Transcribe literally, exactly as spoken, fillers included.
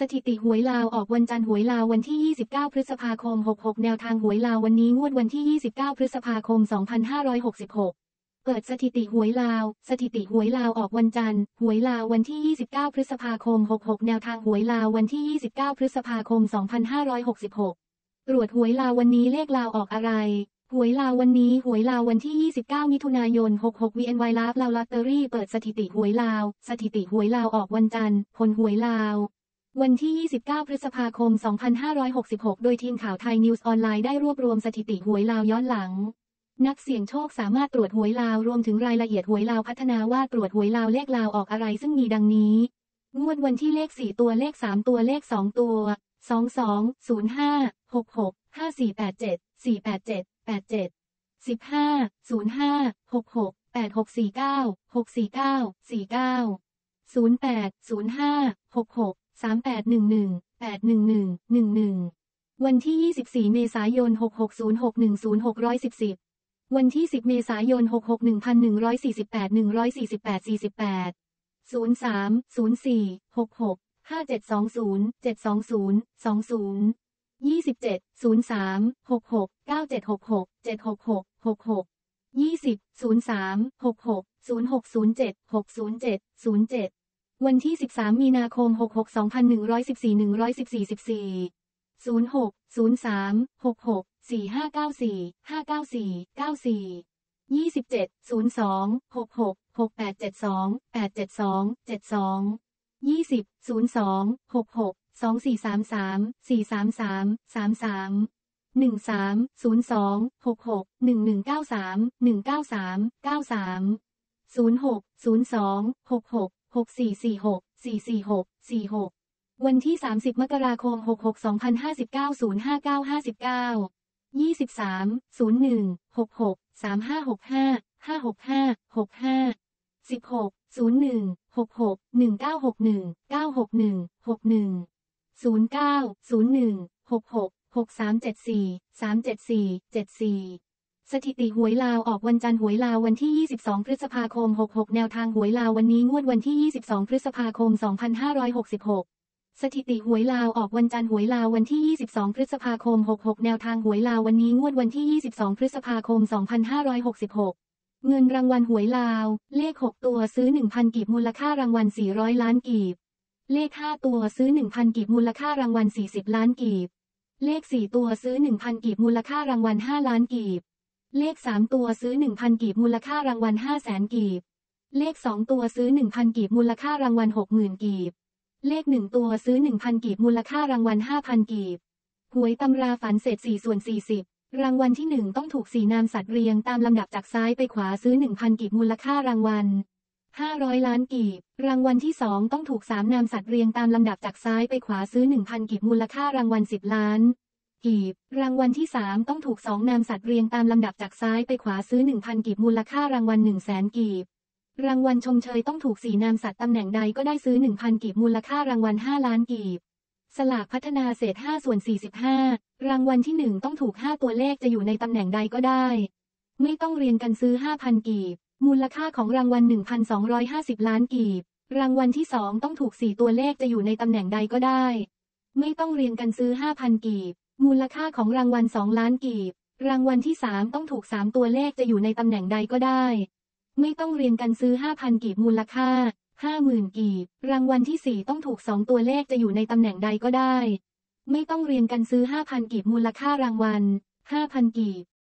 สถิติหวยลาวออกวันจันทร์หวยลาววันที่ยี่สิบเก้าพฤษภาคมหกหกแนวทางหวยลาววันนี้งวดวันที่ยี่สิบเก้าพฤษภาคมสองพันห้าร้อยหกสิบหกเปิดสถิติหวยลาวสถิติหวยลาวออกวันจันทร์หวยลาววันที่ยี่สิบเก้าพฤษภาคมหกหกแนวทางหวยลาววันที่ยี่สิบเก้าพฤษภาคมสองพันห้าร้อยหกสิบหกตรวจหวยลาววันนี้เลขลาวออกอะไรหวยลาววันนี้หวยลาววันที่ยี่สิบเก้ามิถุนายนหกหก วี เอ็น วาย ลาวลาวลอตเตอรี่เปิดสถิติหวยลาวสถิติหวยลาวออกวันจันทร์ผลหวยลาววันที่ยี่สิบเก้าพฤษภาคมสองพันห้าร้อยหกสิบหกโดยทีมข่าวไทยนิวส์ออนไลน์ได้รวบรวมสถิติหวยลาวย้อนหลังนักเสี่ยงโชคสามารถตรวจหวยลาวรวมถึงรายละเอียดหวยลาวพัฒนาว่าตรวจหวยลาวเลขลาวออกอะไรซึ่งมีดังนี้งวดวันที่เลขสี่ตัวเลขสามตัวเลขสองตัวสองสองศูนย์ห้าหกหกห้าสี่แปดเจ็ดสี่แปดเจ็ดแปดเจ็ดสิบห้าศูนย์ห้าหกหกแปดหกสี่เก้าหกสี่เก้าสี่เก้าศูนย์แปดศูนย์ห้าหกหกสามแปดหนึ่งหนึ่งแปดหนึ่งหนึ่งหนึ่งหนึ่งวันที่ยี่สิบสี่เมษายนหกหกศูนย์หกหนึ่งศูนย์หกร้อยสิบสิบวันที่สิบเมษายนหกหกหนึ่งพันหนึ่งร้อยสี่สิบแปดหนึ่งร้อยสี่สิบแปดสี่สิบแปดศูนย์สามศูนย์สี่หกหกห้าเจ็ดสองศูนย์เจ็ดสองศูนย์สองศูนย์ยี่สิบเจ็ดศูนย์สามหกหกเก้าเจ็ดหกหกเจ็ดหกหกหกหกยี่สิบศูนย์สามหกหกศูนย์หกศูนย์เจ็ดหกศูนย์เจ็ดศูนย์เจ็ดวันที่สิบสามมีนาคมหกหกสองพันหนึ่งร้อยสิบสี่หนึ่งร้อยสิบสี่สิบสี่ศูนย์หกศูนย์สามหกหกสี่ห้าเก้าสี่ห้าเก้าสี่เก้าสี่ยี่สิบเจ็ดศูนย์สองหกหกหกแปดเจ็ดสองแปดเจ็ดสองเจ็ดสองยี่สิบศูนย์สองหกหกสองสี่สามสามสี่สามสามสามสามหนึ่งสามศูนย์สองหกหกหนึ่งหนึ่งเก้าสามหนึ่งเก้าสามเก้าสามศูนย์หกศูนย์สองหกหกหกสี่สี่หกสี่สี่หกสี่หกวันที่สามสิบมกราคมหกหกสองพันห้าสิบเก้าศูนย์ห้าเก้าห้าสิบเก้ายี่สิบสามศูนย์หนึ่งหกหกสามห้าหกห้าห้าหกห้าหกห้าสิบหกศูนย์หนึ่งหกหกหนึ่งเก้าหกหนึ่งเก้าหกหนึ่งหกหนึ่งศูนย์เก้าศูนย์หนึ่งหกหกหกสามเจ็ดสี่สามเจ็ดสี่เจ็ดสี่สถิติหวยลาวออกวันจันทร์หวยลาววันที่ยี่สิบสองพฤษภาคมหกหกแนวทางหวยลาววันนี้งวดวันที่ยี่สิบสองพฤษภาคมสองพันห้าร้อยหกสิบหกสถิติหวยลาวออกวันจันทร์หวยลาววันที่ยี่สิบสองพฤษภาคมหกหกแนวทางหวยลาววันนี้งวดวันที่ยี่สิบสองพฤษภาคมสองพันห้าร้อยหกสิบหกเงินรางวัลหวยลาวเลขหกตัวซื้อ หนึ่งพัน กีบมูลค่ารางวัลสี่ร้อยล้านกีบเลขห้าตัวซื้อ หนึ่งพัน กีบมูลค่ารางวัลสี่สิบล้านกีบเลขสี่ตัวซื้อ หนึ่งพัน กีบมูลค่ารางวัลห้าล้านกีบเลขสามตัวซื้อ หนึ่งพัน กีบมูลค่ารางวัลห้าแสนกีบเลขสองตัวซื้อ หนึ่งพัน กีบมูลค่ารางวัลหกหมื่นกีบเลขหนึ่งตัวซื้อ หนึ่งพัน กีบมูลค่ารางวัลห้าพันกีบหวยตำราฝันเศษสี่ส่วนสี่สิบรางวัลที่หนึ่งต้องถูกสี่นามสัตว์เรียงตามลำดับจากซ้ายไปขวาซื้อ หนึ่งพัน กีบมูลค่ารางวัลห้าร้อยล้านกีบรางวัลที่สองต้องถูกสามนามสัตว์เรียงตามลำดับจากซ้ายไปขวาซื้อ หนึ่งพัน กีบมูลค่ารางวัลสิบล้านกีบรางวัลที่สามต้องถูกสองนามสัตว์เรียงตามลำดับจากซ้ายไปขวาซื้อ หนึ่งพัน กีบมูลค่ารางวัลหนึ่งแสนกีบรางวัลชมเชยต้องถูกสี่นามสัตว์ตำแหน่งใดก็ได้ซื้อ หนึ่งพัน กีบมูลค่ารางวัลห้าล้านกีบสลากพัฒนาเศษห้าส่วนสี่สิบห้ารางวัลที่หนึ่งต้องถูกห้าตัวเลขจะอยู่ในตำแหน่งใดก็ได้ไม่ต้องเรียงกันซื้อ ห้าพัน กีบมูลค่าของรางวัล หนึ่งพันสองร้อยห้าสิบ ล้านกีบรางวัลที่สองต้องถูกสี่ตัวเลขจะอยู่ในตำแหน่งใดก็ได้ไม่ต้องเรียงกันซื้อ ห้าพัน กีบมูลค่าของรางวัลสองล้านกีบรางวัลที่สามต้องถูกสามตัวเลขจะอยู่ในตำแหน่งใดก็ได้ไม่ต้องเรียงกันซื้อ ห้าพัน กีบมูลค่า ห้าหมื่น กีบรางวัลที่สี่ต้องถูกสองตัวเลขจะอยู่ในตำแหน่งใดก็ได้ไม่ต้องเรียงกันซื้อ ห้าพัน กีบมูลค่ารางวัล ห้าพัน กีบ